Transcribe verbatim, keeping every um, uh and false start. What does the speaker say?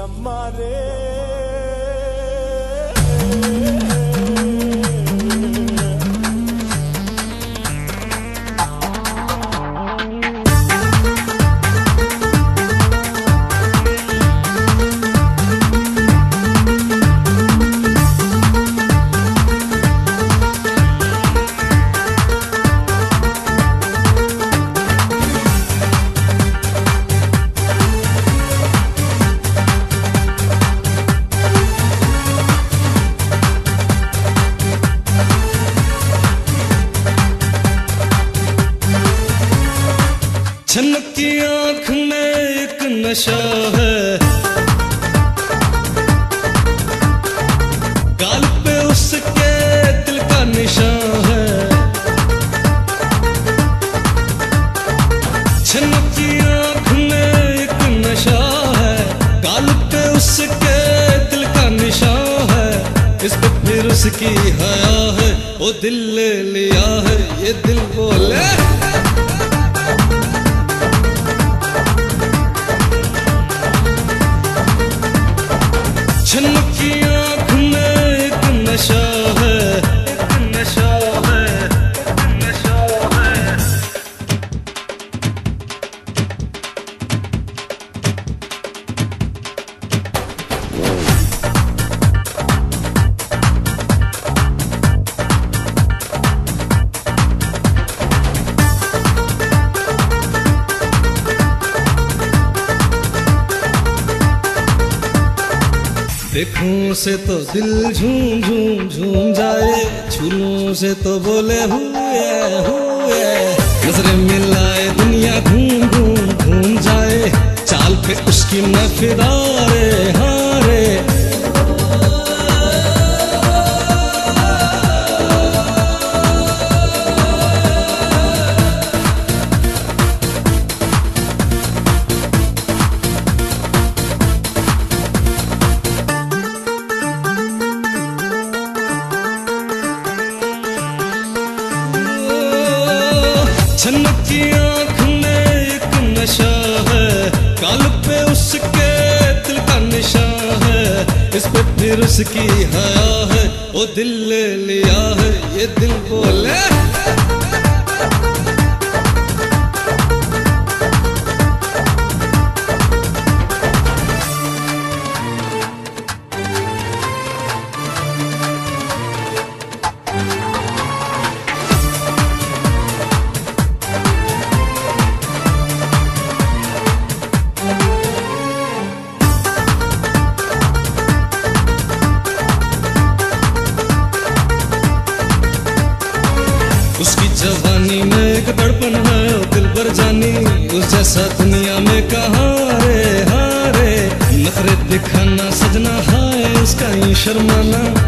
न मारे। छनक की आँख में एक नशा है, गाल पे उसके दिल का निशान है। छनक की आँख में एक नशा है, गाल पे उसके दिल का निशान है। इस पे फिर उसकी हया है, वो दिल ले लिया है, ये दिल बोले। छनक की आँख में एक नशा है, एक नशा है, एक नशा है। देखूं से तो दिल झूम झूम झूम जाए, छूलूं से तो बोले हुए हुए। नजरें मिलाए दुनिया घूम घूम घूम जाए, चाल पे उसकी मैं फिदा रे हारे। छनक की आँख में एक नशा है, गाल पे उसके दिल का निशान है। इस पे फिर उसकी हया है, वो दिल ले लिया है, ये दिल बोले। उसकी जवानी में एक दड़पन है, दिल भर जानी उस जैसा दुनिया में कहाँ रे हारे। नखरे दिखाना सजना हाय, उसका ही शर्माना